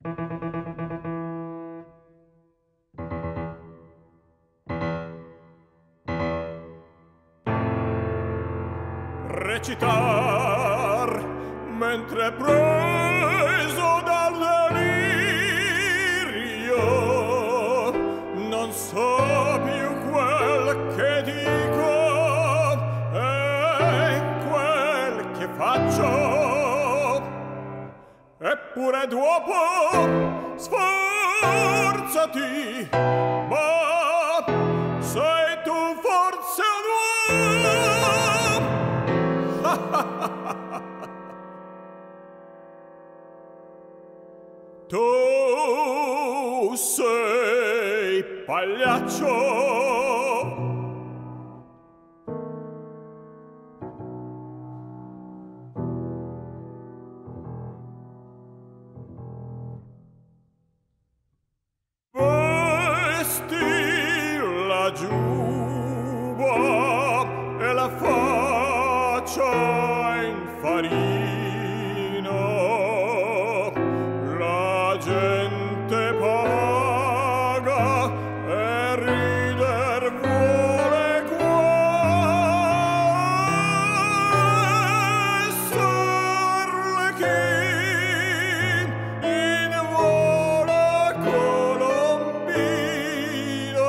Recitar mentre preso dal delirio non so più quel che dico e quel che faccio, eppure dopo sforzati, ma sei tu forse un uomo. Tu sei pagliaccio. Vesti la giubba e la faccia in farina, la gente paga e rider vuole qua. S'Arlechin in vola colombina,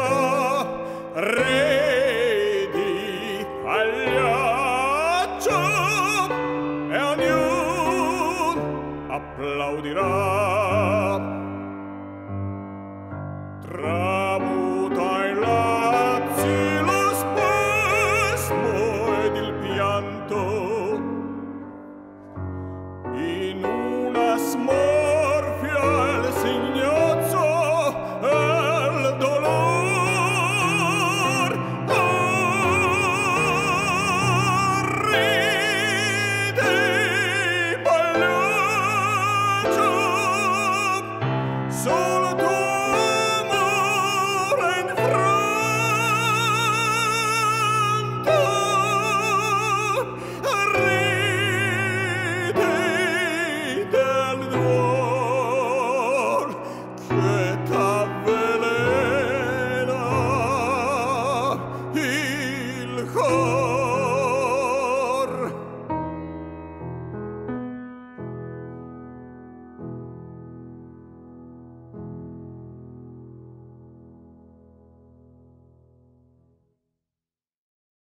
re di pagliaccio, e ognun applaudirà. Tra